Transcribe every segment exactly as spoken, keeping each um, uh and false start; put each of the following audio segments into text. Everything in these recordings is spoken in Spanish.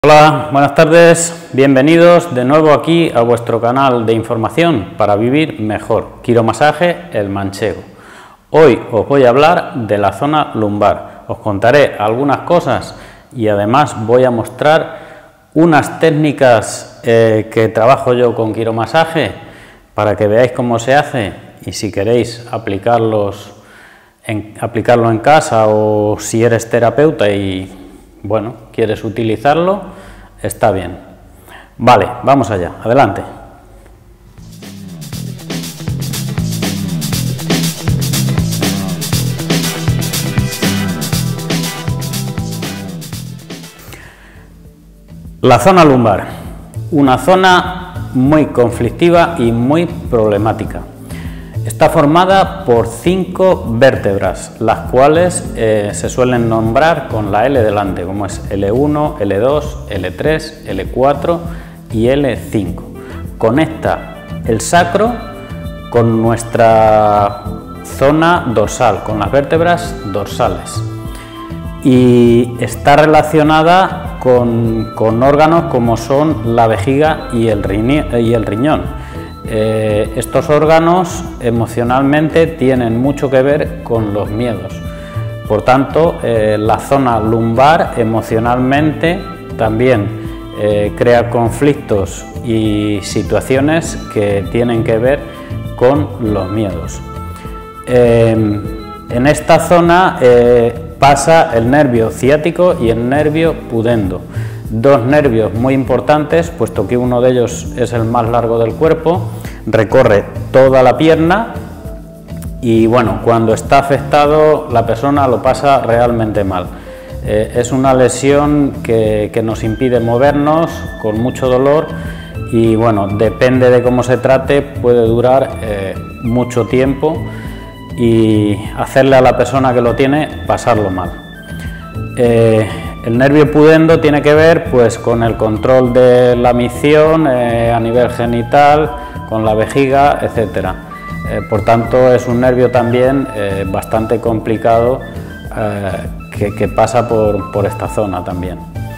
Hola, buenas tardes, bienvenidos de nuevo aquí a vuestro canal de información para vivir mejor, Quiromasaje El Manchego. Hoy os voy a hablar de la zona lumbar, os contaré algunas cosas y además voy a mostrar unas técnicas eh, que trabajo yo con quiromasaje para que veáis cómo se hace y si queréis aplicarlos en, aplicarlo en casa o si eres terapeuta y bueno, quieres utilizarlo, está bien. Vale, vamos allá, adelante. La zona lumbar, una zona muy conflictiva y muy problemática. Está formada por cinco vértebras, las cuales eh, se suelen nombrar con la L delante, como es L uno, L dos, L tres, L cuatro y L cinco. Conecta el sacro con nuestra zona dorsal, con las vértebras dorsales. Y está relacionada con, con órganos como son la vejiga y el, riñón, y el riñón. Eh, estos órganos emocionalmente tienen mucho que ver con los miedos, por tanto eh, la zona lumbar emocionalmente también eh, crea conflictos y situaciones que tienen que ver con los miedos. Eh, en esta zona eh, pasa el nervio ciático y el nervio pudendo. Dos nervios muy importantes, puesto que uno de ellos es el más largo del cuerpo, recorre toda la pierna y bueno, cuando está afectado la persona lo pasa realmente mal. Eh, es una lesión que, que nos impide movernos con mucho dolor y bueno, depende de cómo se trate, puede durar eh, mucho tiempo y hacerle a la persona que lo tiene pasarlo mal. Eh, El nervio pudendo tiene que ver pues con el control de la micción eh, a nivel genital, con la vejiga, etcétera. Eh, por tanto, es un nervio también eh, bastante complicado eh, que, que pasa por, por esta zona también.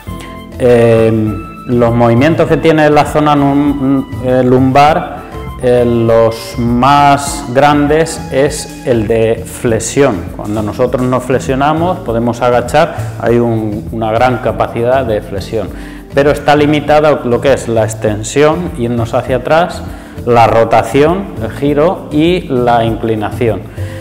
Eh, los movimientos que tiene la zona num, eh, lumbar, eh, los más grandes es el de flexión. Cuando nosotros nos flexionamos, podemos agachar, hay un, una gran capacidad de flexión, pero está limitada lo que es la extensión, irnos hacia atrás, la rotación, el giro y la inclinación,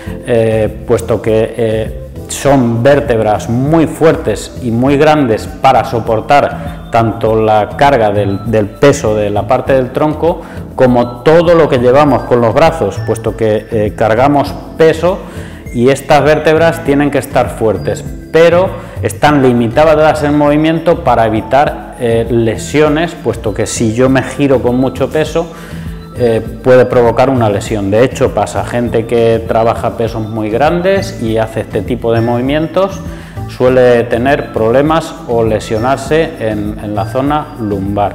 eh, puesto que eh, son vértebras muy fuertes y muy grandes para soportar tanto la carga del, del peso de la parte del tronco como todo lo que llevamos con los brazos, puesto que eh, cargamos peso y estas vértebras tienen que estar fuertes, pero están limitadas en movimiento para evitar eh, lesiones, puesto que si yo me giro con mucho peso eh, puede provocar una lesión. De hecho, pasa gente que trabaja pesos muy grandes y hace este tipo de movimientos, suele tener problemas o lesionarse en, en la zona lumbar.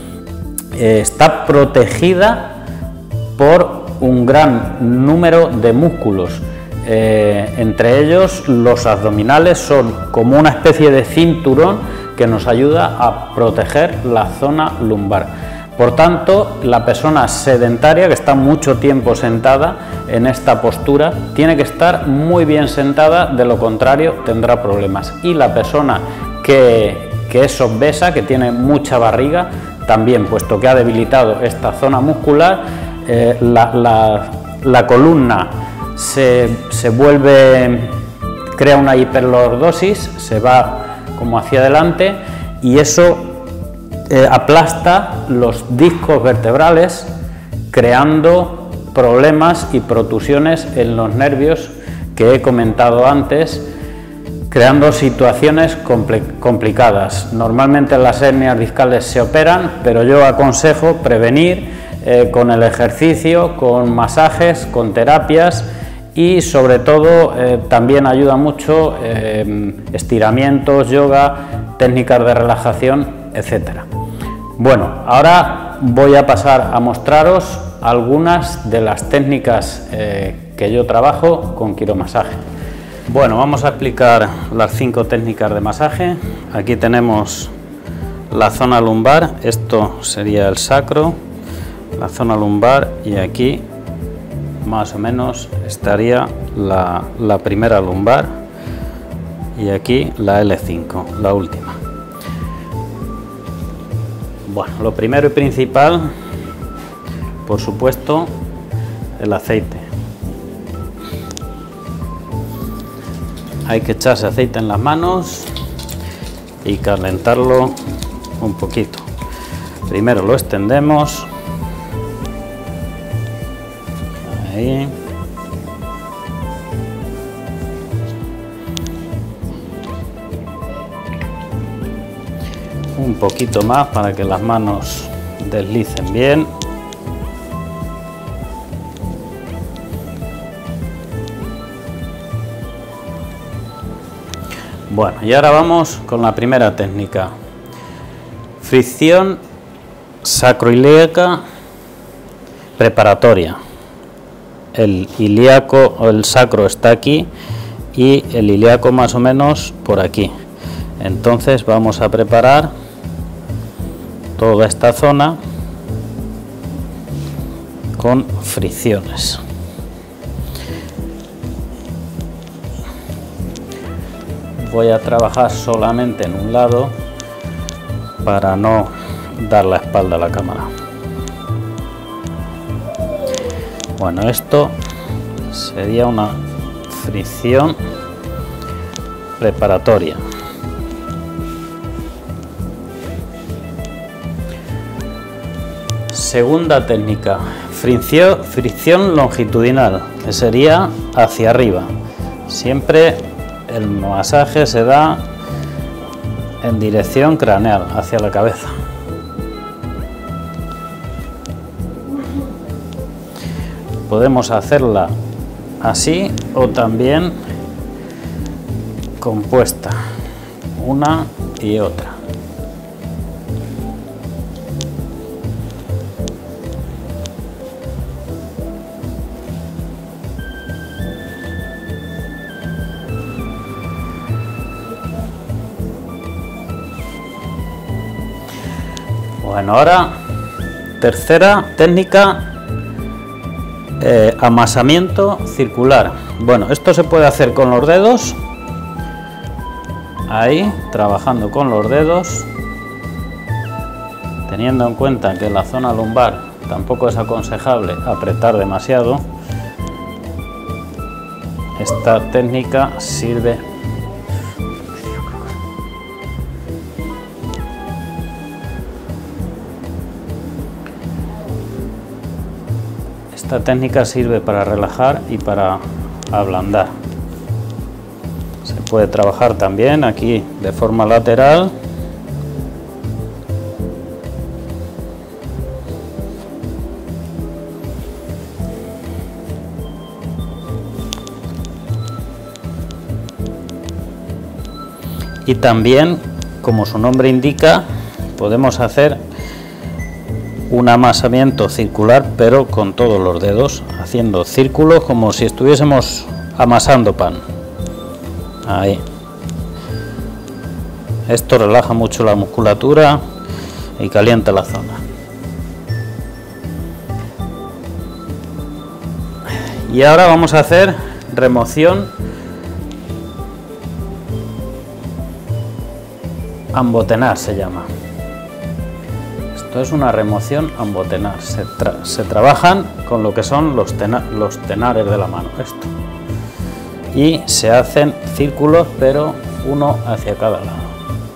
Eh, está protegida por un gran número de músculos, eh, entre ellos los abdominales son como una especie de cinturón que nos ayuda a proteger la zona lumbar. Por tanto, la persona sedentaria que está mucho tiempo sentada en esta postura tiene que estar muy bien sentada, de lo contrario tendrá problemas. Y la persona que, que es obesa, que tiene mucha barriga, también, puesto que ha debilitado esta zona muscular, eh, la, la, la columna se, se vuelve, crea una hiperlordosis, se va como hacia adelante y eso Eh, aplasta los discos vertebrales, creando problemas y protusiones en los nervios que he comentado antes, creando situaciones complicadas. Normalmente las hernias discales se operan, pero yo aconsejo prevenir eh, con el ejercicio, con masajes, con terapias y sobre todo eh, también ayuda mucho eh, estiramientos, yoga, técnicas de relajación, etcétera. Bueno, ahora voy a pasar a mostraros algunas de las técnicas eh, que yo trabajo con quiromasaje. Bueno, vamos a explicar las cinco técnicas de masaje. Aquí tenemos la zona lumbar. Esto sería el sacro, la zona lumbar, y aquí más o menos estaría la, la primera lumbar, y aquí la L cinco, la última. Bueno, lo primero y principal, por supuesto, el aceite. Hay que echarse aceite en las manos y calentarlo un poquito. Primero lo extendemos. Ahí. Un poquito más para que las manos deslicen bien. Bueno, y ahora vamos con la primera técnica. Fricción sacroilíaca preparatoria. El ilíaco o el sacro está aquí y el ilíaco más o menos por aquí. Entonces vamos a preparar toda esta zona con fricciones. Voy a trabajar solamente en un lado para no dar la espalda a la cámara. Bueno, esto sería una fricción preparatoria. Segunda técnica, fricción, fricción longitudinal, que sería hacia arriba. Siempre el masaje se da en dirección craneal, hacia la cabeza. Podemos hacerla así o también compuesta, una y otra. Bueno, ahora tercera técnica, eh, amasamiento circular. Bueno, esto se puede hacer con los dedos, ahí, trabajando con los dedos, teniendo en cuenta que la zona lumbar tampoco es aconsejable apretar demasiado. Esta técnica sirve Esta técnica sirve para relajar y para ablandar. Se puede trabajar también aquí de forma lateral. Y también, como su nombre indica, podemos hacer un amasamiento circular, pero con todos los dedos, haciendo círculos como si estuviésemos amasando pan. Ahí. Esto relaja mucho la musculatura y calienta la zona. Y ahora vamos a hacer remoción ambotenar, se llama. Esto es una remoción ambotenar. Se, tra se trabajan con lo que son los, tena los tenares de la mano, esto. Y se hacen círculos, pero uno hacia cada lado.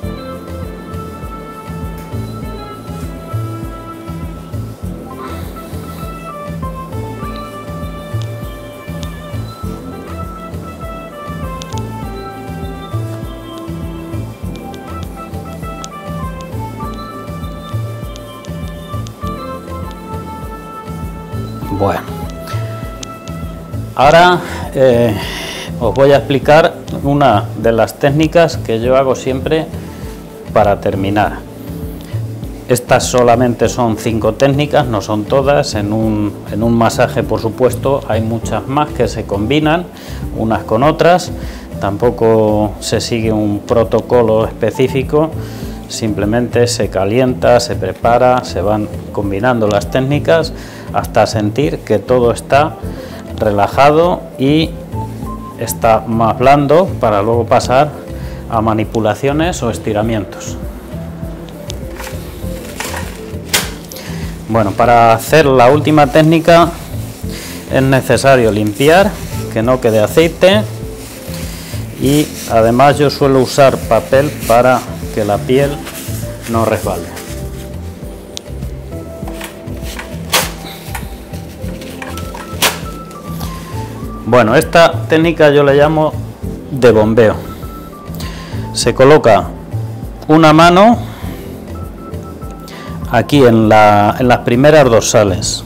Bueno, ahora eh, os voy a explicar una de las técnicas que yo hago siempre para terminar. Estas solamente son cinco técnicas, no son todas. En un, en un masaje, por supuesto, hay muchas más que se combinan unas con otras. Tampoco se sigue un protocolo específico, simplemente se calienta, se prepara, se van combinando las técnicas hasta sentir que todo está relajado y está más blando para luego pasar a manipulaciones o estiramientos. Bueno, para hacer la última técnica es necesario limpiar, que no quede aceite, y además yo suelo usar papel para que la piel no resbale. Bueno, esta técnica yo la llamo de bombeo. Se coloca una mano aquí en, la, en las primeras dorsales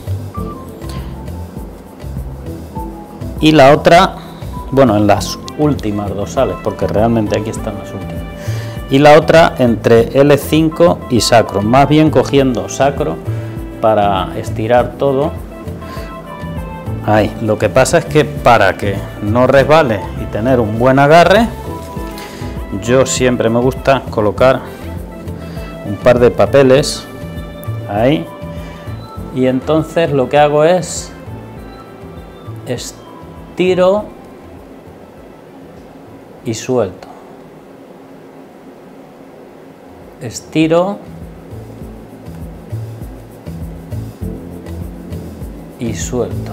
y la otra, bueno, en las últimas dorsales, porque realmente aquí están las últimas, y la otra entre L cinco y sacro, más bien cogiendo sacro para estirar todo. Ahí, lo que pasa es que para que no resbale y tener un buen agarre, yo siempre me gusta colocar un par de papeles ahí, y entonces lo que hago es estiro y suelto, estiro y suelto,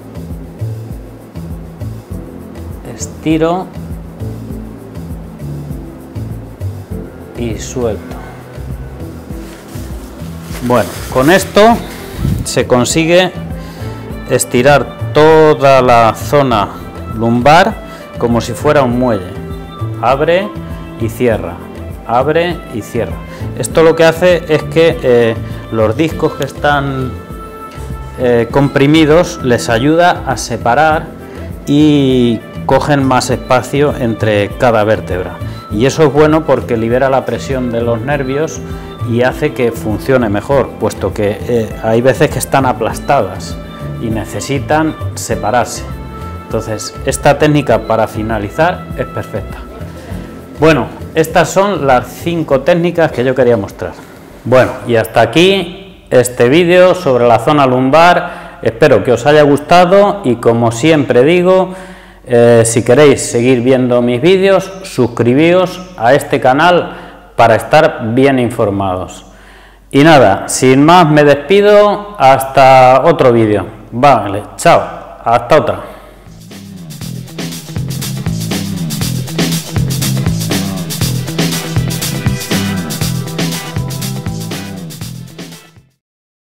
estiro y suelto. Bueno, con esto se consigue estirar toda la zona lumbar como si fuera un muelle. Abre y cierra, abre y cierra. Esto lo que hace es que eh, los discos que están eh, comprimidos les ayuda a separar y cogen más espacio entre cada vértebra. Y eso es bueno porque libera la presión de los nervios y hace que funcione mejor, puesto que eh, hay veces que están aplastadas y necesitan separarse. Entonces, esta técnica para finalizar es perfecta. Bueno, estas son las cinco técnicas que yo quería mostrar. Bueno, y hasta aquí este vídeo sobre la zona lumbar. Espero que os haya gustado y, como siempre digo, eh, si queréis seguir viendo mis vídeos, suscribíos a este canal para estar bien informados. Y nada, sin más me despido, hasta otro vídeo. Vale, chao, hasta otra.